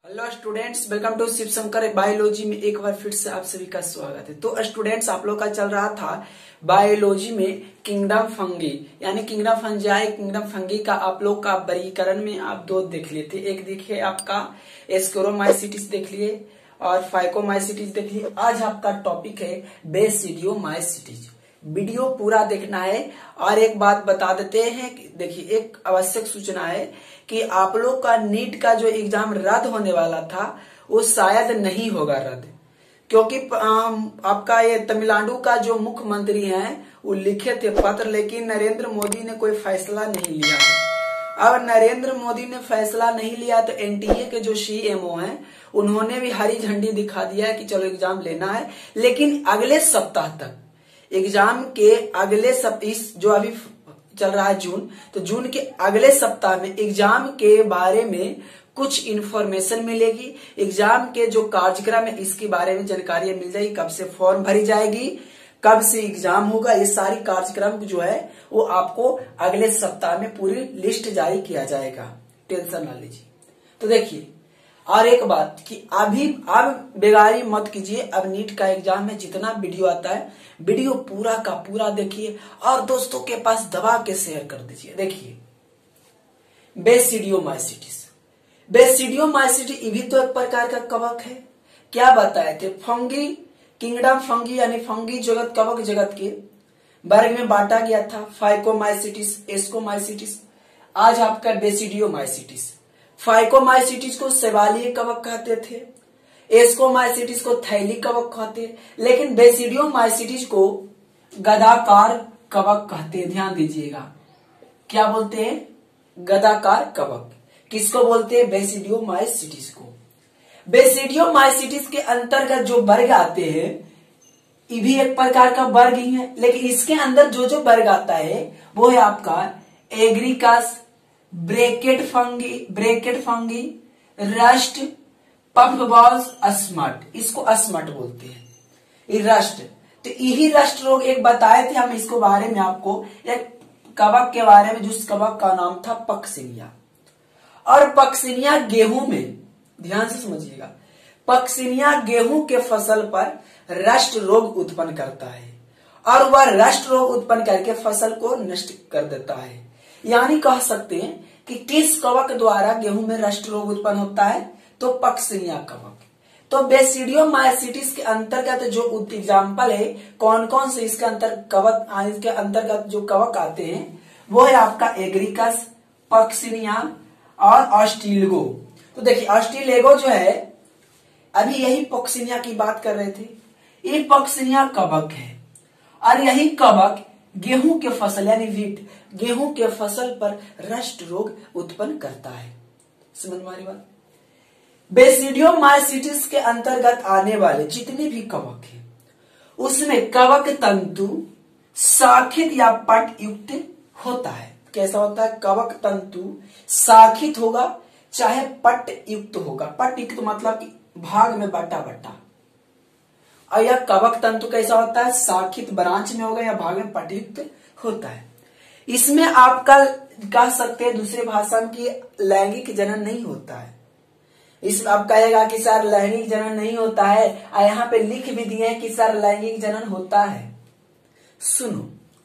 Hello students, welcome to Shiv Shankar biology में एक बार फिर से आप सभी का स्वागत है। तो स्टूडेंट्स, आप लोग का चल रहा था बायोलॉजी में किंगडम फंगी यानी किंगडम फंजाई, किंगडम फंगी का आप लोग का वर्गीकरण में आप दो देख लिए थे। एक देखिए आपका एस्कोरोमाइसिटिस देख लिए और फाइकोमाइसिटिस देख लिए। आज आपका टॉपिक है बेसिडियोमाइसिटिस। वीडियो पूरा देखना है। और एक बात बता देते हैं कि देखिए, एक आवश्यक सूचना है कि आप लोग का नीट का जो एग्जाम रद्द होने वाला था वो शायद नहीं होगा रद्द, क्योंकि आपका ये तमिलनाडु का जो मुख्यमंत्री हैं वो लिखे थे पत्र, लेकिन नरेंद्र मोदी ने कोई फैसला नहीं लिया है। अब नरेंद्र मोदी ने फैसला नहीं लिया तो एनटीए के जो सीएमओ हैं उन्होंने भी हरी झंडी दिखा दिया है कि चलो एग्जाम लेना है, लेकिन अगले सप्ताह तक एग्जाम के अगले इस जो अभी चल रहा है जून, तो जून के अगले सप्ताह में एग्जाम के बारे में कुछ इन्फॉर्मेशन मिलेगी। एग्जाम के जो कार्यक्रम है इसके बारे में जानकारी मिल जाएगी, कब से फॉर्म भरी जाएगी, कब से एग्जाम होगा, ये सारी कार्यक्रम जो है वो आपको अगले सप्ताह में पूरी लिस्ट जारी किया जाएगा। टेंशन ना लीजिए। तो देखिए, और एक बात कि अब बेगारी मत कीजिए। अब नीट का एग्जाम में जितना वीडियो आता है वीडियो पूरा का पूरा देखिए और दोस्तों के पास दबा के शेयर कर दीजिए। देखिए, बेसिडियोमाइसिटिस ये भी तो एक प्रकार का कवक है। क्या बताए थे? फंगी, किंगडम फंगी यानी फंगी जगत, कवक जगत के वर्ग में बांटा गया था। Phycomycetes, ascomycetes. आज आपका बेसिडियोमाइसिटिस। फाइकोमाइसिटिस को शैवालीय कवक कहते थे, एस्कोमाइसिटिस को थैली कवक कहते, लेकिन बेसिडियोमाइसिटिस को गदाकार कवक कहते। ध्यान दीजिएगा, क्या बोलते हैं? गदाकार कवक। किसको बोलते हैं? बेसिडियोमाइसिटिस को। बेसिडियोमाइसिटिस के अंतर्गत जो वर्ग आते हैं ये भी एक प्रकार का वर्ग ही है, लेकिन इसके अंदर जो वर्ग आता है वो है आपका agaricus, bracket fungi, rust, puffballs, smut. इसको अस्मट बोलते हैं, ये रस्ट। तो यही रस्ट रोग एक बताए थे हम, इसको बारे में आपको एक कवक के बारे में, जिस कवक का नाम था पक्सिनिया। और पक्सिनिया गेहूं में, ध्यान से समझिएगा, पक्सिनिया गेहूं के फसल पर रस्ट रोग उत्पन्न करता है और वह रस्ट रोग उत्पन्न करके फसल को नष्ट कर देता है। यानी कह सकते हैं कि किस कवक द्वारा गेहूं में रस्ट रोग उत्पन्न होता है? तो पक्सिनिया कवक। तो बेसिडियोमाइसिटिस के अंतर्गत जो एग्जाम्पल है, कौन कौन से इसके अंतर्गत जो कवक आते हैं वो है आपका एग्रिकस, पक्सिनिया और ऑस्ट्रेलिगो। तो देखिए, ऑस्ट्रेलिगो जो है, अभी यही पक्सिनिया की बात कर रहे थे, ये पक्सिनिया कवक है और यही कवक गेहूं के फसल यानी वीट, गेहूं के फसल पर रस्ट रोग उत्पन्न करता है। समझ में आ रही बात? बेसिडियोमाइसिटिस के अंतर्गत आने वाले जितने भी कवक हैं उसमें कवक तंतु शाखित या पट युक्त होता है। कैसा होता है? कवक तंतु शाखित होगा चाहे पट युक्त होगा। पट युक्त मतलब कि भाग में बटा। और यह कवक तंतु कैसा होता है? शाखित ब्रांच में होगा या भाग में पटयुक्त होता है। इसमें आपका कह सकते हैं दूसरी भाषा में कि लैंगिक जनन नहीं होता है। इसमें आप कहेगा कि सर लैंगिक जनन नहीं होता है, और यहाँ पे लिख भी दिए हैं कि सर लैंगिक जनन होता है। सुनो,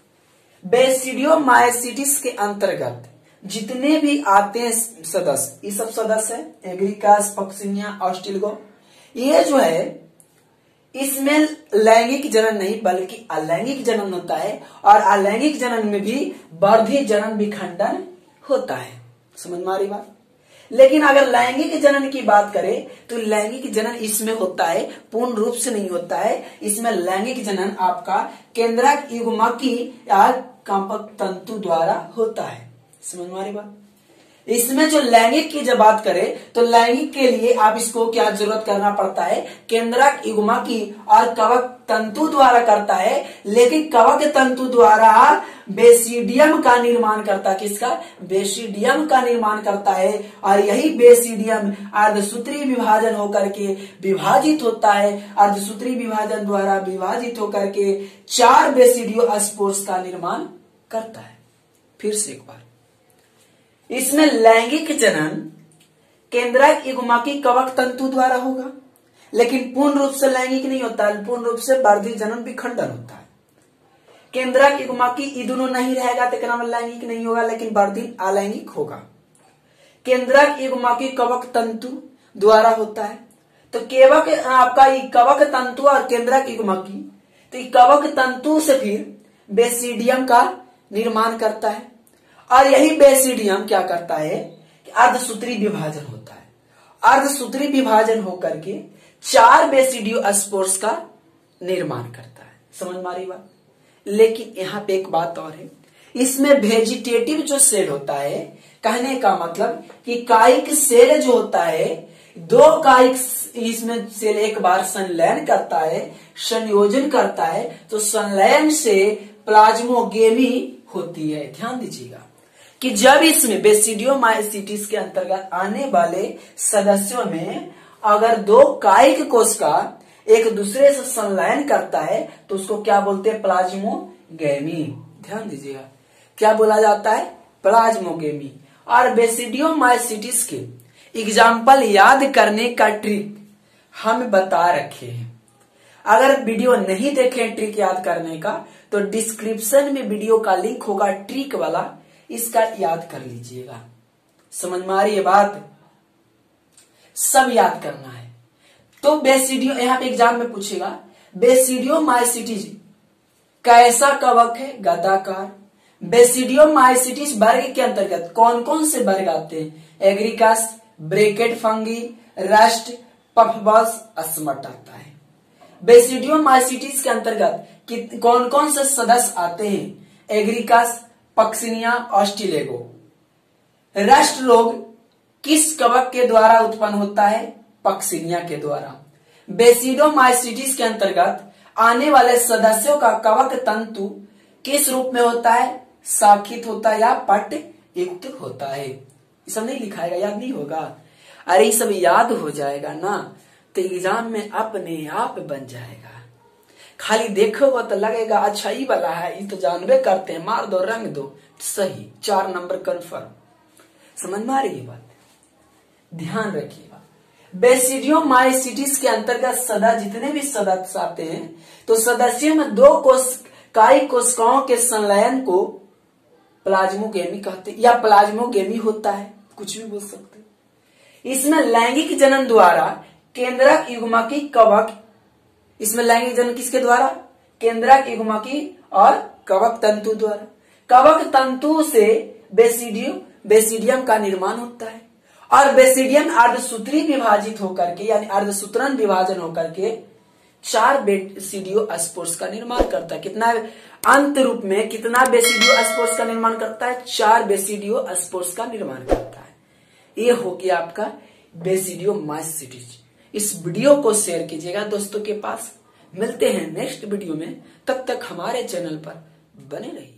बेसिडियोमाइसिटिस के अंतर्गत जितने भी आते हैं सदस्य, ये सब सदस्य है एग्रिकास, पक्सिनिया, ऑस्ट्रेलिगो, ये जो है इसमें लैंगिक जनन नहीं बल्कि अलैंगिक जनन होता है, और अलैंगिक जनन में भी वर्धी जनन विखंडन होता है। समझ में आ रही बात? लेकिन अगर लैंगिक जनन की बात करें तो लैंगिक जनन इसमें होता है, पूर्ण रूप से नहीं होता है। इसमें लैंगिक जनन आपका केंद्रक युग्मकी या कंपक तंतु द्वारा होता है। समझ में आ रही बात? इसमें जो लैंगिक की जब बात करें तो लैंगिक के लिए आप इसको क्या जरूरत करना पड़ता है? केंद्रक युग्मकी और कवक तंतु द्वारा करता है, लेकिन कवक तंतु द्वारा बेसिडियम का निर्माण करता है। किसका? बेसिडियम का निर्माण करता है, और यही बेसिडियम अर्धसूत्री विभाजन होकर के विभाजित होता है। अर्धसूत्री विभाजन द्वारा विभाजित होकर के 4 बेसिडियोस्पोर्स का निर्माण करता है। फिर से एक बार, इसमें लैंगिक जनन केंद्रक इगुमाकी कवक तंतु द्वारा होगा, लेकिन पूर्ण रूप से लैंगिक नहीं होता है, पूर्ण रूप से वर्धित जनन विखंडन होता है। केंद्रक इगुमाकी ये दोनों नहीं रहेगा तो क्या लैंगिक नहीं होगा, लेकिन वर्धित अलैंगिक होगा। केंद्रक इगुमाकी कवक तंतु द्वारा होता है, तो केवक आपका कवक तंतु और केंद्रक इगुमाकी, तो कवक तंतु से फिर बेसिडियम का निर्माण करता है, और यही बेसिडियम क्या करता है कि अर्धसूत्री विभाजन होता है। अर्धसूत्री विभाजन होकर के 4 बेसिडियो स्पोर्स का निर्माण करता है। समझ में आ रही बात? लेकिन यहाँ पे एक बात और है, इसमें वेजिटेटिव जो सेल होता है, कहने का मतलब कि कायिक सेल जो होता है, 2 कायिक इसमें सेल एक बार संलयन करता है, संयोजन करता है, तो संलयन से प्लाज्मोगेमी होती है। ध्यान दीजिएगा कि जब इसमें बेसिडियोमाइसिटिस के अंतर्गत आने वाले सदस्यों में अगर 2 कायिक कोश का एक दूसरे से संलयन करता है तो उसको क्या बोलते हैं? प्लाज्मोगेमी। ध्यान दीजिएगा, क्या बोला जाता है? प्लाज्मोगेमी। और बेसिडियोमाइसिटिस के एग्जाम्पल याद करने का ट्रिक हम बता रखे हैं। अगर वीडियो नहीं देखे ट्रिक याद करने का तो डिस्क्रिप्शन में वीडियो का लिंक होगा ट्रिक वाला, इसका याद कर लीजिएगा। समझ में आ रही है बात? सब याद करना है। तो बेसिडियो यहाँ पे एग्जाम में पूछेगा, बेसिडियोमाइसिटिस कैसा कवक है? गदाकार। बेसिडियोमाइसिटिस वर्ग के अंतर्गत कौन कौन से वर्ग आते हैं? Agaricus, bracket fungi, rust, puffballs, smut आता है। बेसिडियोमाइसिटिस के अंतर्गत कौन कौन से सदस्य आते हैं? एग्रिकास, पक्सिनिया, ऑस्टिलेगो। रस्ट रोग किस कवक के द्वारा उत्पन्न होता है? पक्सिनिया के द्वारा। बेसिडियोमाइसिटिस के अंतर्गत आने वाले सदस्यों का कवक तंतु किस रूप में होता है? शाखित होता है या पट युक्त होता है। ये सब नहीं लिखाएगा, याद नहीं होगा? अरे ये सब याद हो जाएगा ना तो एग्जाम में अपने आप बन जाएगा। खाली देखोगे तो लगेगा अच्छा ही वाला है, ये तो जानबे करते हैं, मार दो रंग दो, सही 4 नंबर कंफर्म। समझ में आ रही है बात? ध्यान रखिएगा, बेसिडियोमाइसिटिस के अंतर्गत जितने भी सदस्य आते हैं तो सदस्यों में 2 कायिक कोशिकाओं के संलयन को प्लाज्मोगेमी कहते हैं या प्लाज्मोगेमी होता है, कुछ भी बोल सकते हैं। इसमें लैंगिक जनन द्वारा केंद्रक युग्मकी कवक, इसमें लैंगिक जनन किसके द्वारा? केंद्रक युग्मकी और कवक तंतु द्वारा। कवक तंतु से बेसिडियम का निर्माण होता है और बेसिडियम अर्धसूत्री विभाजित होकर के यानी अर्धसूत्रण विभाजन होकर के 4 बेसिडियो स्पोर्स का निर्माण करता है। कितना अंत रूप में कितना बेसिडियो स्पोर्स का निर्माण करता है? 4 बेसिडियो स्पोर्स का निर्माण करता है। ये हो गया आपका बेसिडियोमाइसिटिस। इस वीडियो को शेयर कीजिएगा दोस्तों के पास। मिलते हैं नेक्स्ट वीडियो में, तब तक हमारे चैनल पर बने रहिए।